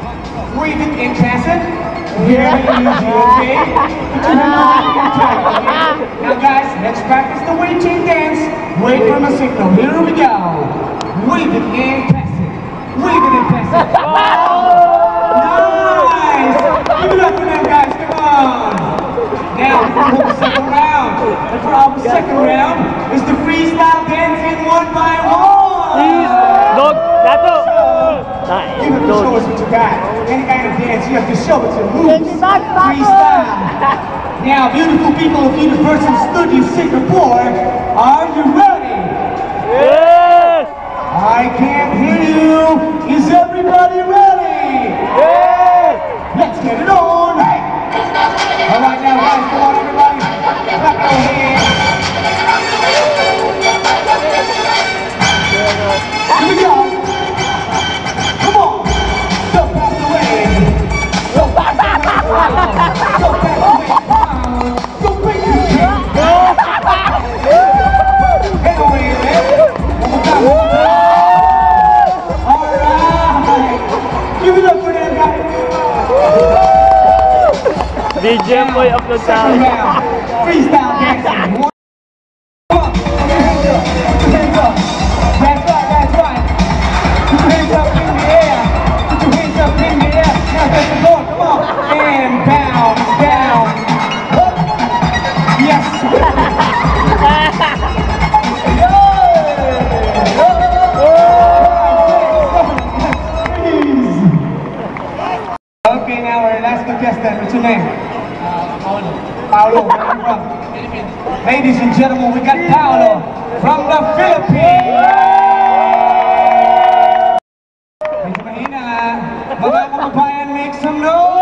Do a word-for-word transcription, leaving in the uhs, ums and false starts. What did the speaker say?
Breathe it in, Chasson. Very easy, okay? Now guys, let's practice the Wave Chain dance. Wait for my signal. Here we go. Wave it and pass it. Wave it and pass it. Nice! Give it up for them guys, come on! Now, for the second round. And for our second round is the freestyle dancing one by one. Dog, Dato. You have to show us what you got. Any kind of dance, you have to show us your moves. Freestyle. Now, beautiful people of Universal Studios Singapore, are you ready? Yes! I can't hear you. Is everybody ready? Yes! Let's get it on. Hey. All right, now, guys, come on, everybody. Clap your hands. Here we go. Come on. So fast away. So fast away. So fast away. So crazy. Get away, man. One more time, one more time. All right. Give it up for them, guys. D J boy of the Second town. round. Freestyle dancing. One. Come on. Put your hands up. Put your hands up. That's right, that's right. Put your hands up in the air. Put your hands up in the air. Now touch the floor. Come on. And bounce down. Up. Yes. Okay, now our last contestant. What's your name? Uh, Paolo. Paolo, where are you from? Philippines. Ladies and gentlemen, we got Paolo from the Philippines. Medyo mahina. Mga kababayan, make some noise.